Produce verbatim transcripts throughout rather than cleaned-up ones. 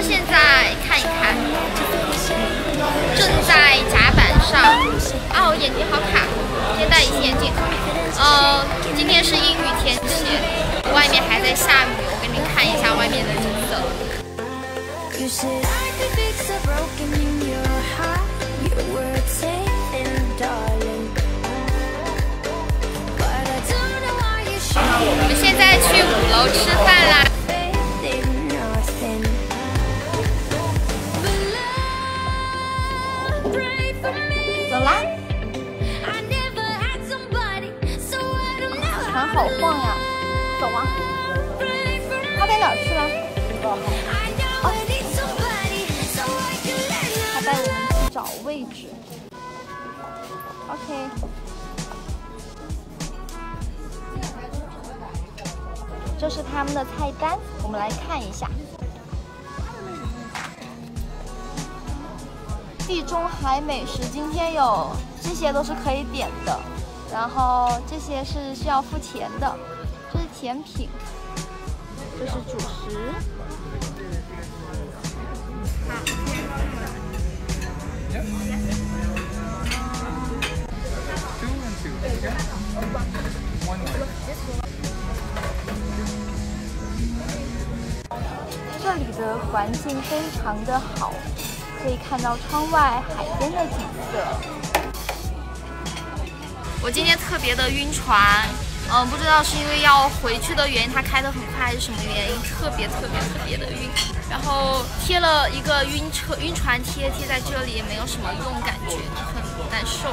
现在看一看，正在甲板上。哦，眼睛好卡，先戴隐形眼镜。呃，今天是阴雨天气，外面还在下雨。我给你们看一下外面的景色。 我们现在去五楼吃饭啦。走啦！船好晃呀，走啊！他带哪儿去了？哦，他带我们去找位置。OK。 这是他们的菜单，我们来看一下。地中海美食今天有这些都是可以点的，然后这些是需要付钱的。这是甜品，这是主食。好。这里的环境非常的好，可以看到窗外海边的景色。我今天特别的晕船，嗯，不知道是因为要回去的原因，它开得很快，还是什么原因，特别特别特别的晕。然后贴了一个晕车晕船贴，贴在这里也没有什么用，感觉很难受。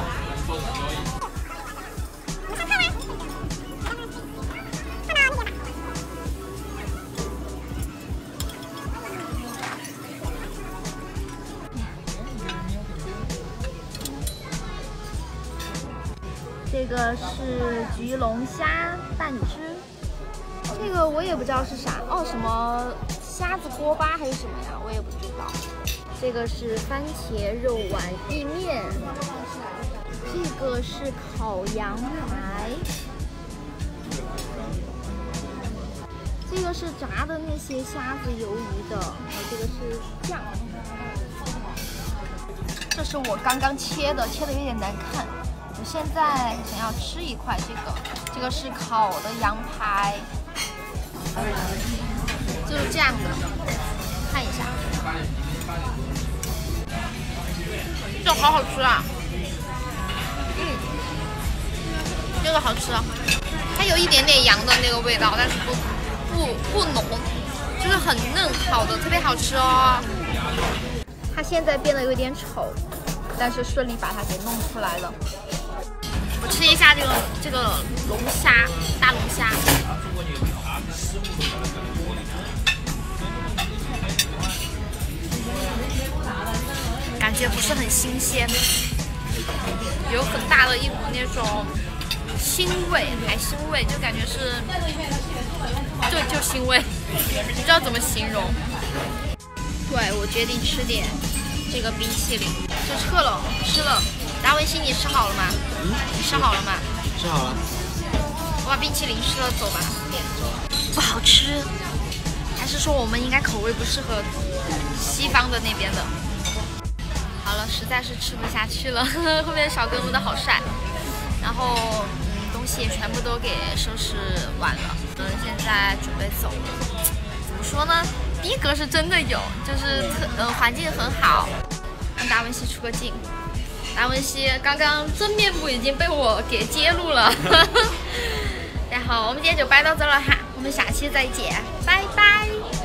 这个是焗龙虾半只，这个我也不知道是啥哦，什么虾子锅巴还是什么呀，我也不知道。这个是番茄肉丸意面，这个是烤羊排，这个是炸的那些虾子鱿鱼的，还有这个是酱。这是我刚刚切的，切的有点难看。 我现在想要吃一块这个，这个是烤的羊排，就是这样的，看一下，这个好好吃啊，嗯，这个好吃，它有一点点羊的那个味道，但是不不不浓，就是很嫩，烤的特别好吃哦。它现在变得有点丑，但是顺利把它给弄出来了。 我吃一下这个这个龙虾，大龙虾，感觉不是很新鲜，有很大的一股那种腥味，海腥味，就感觉是，对，就腥味，不知道怎么形容。对，我决定吃点这个冰淇淋，这撤了，吃了。 达文西，你吃好了吗？嗯，你吃好了吗？ 吃好了。 我把冰淇淋吃了，走吧。不好吃，还是说我们应该口味不适合西方的那边的？好了，实在是吃不下去了。后面小哥们都好帅，然后嗯，东西也全部都给收拾完了。嗯，现在准备走了。怎么说呢？逼格是真的有，就是特呃环境很好，让达文西出个镜。 达文西刚刚真面目已经被我给揭露了，然后我们今天就掰到这了哈，我们下期再见，拜拜。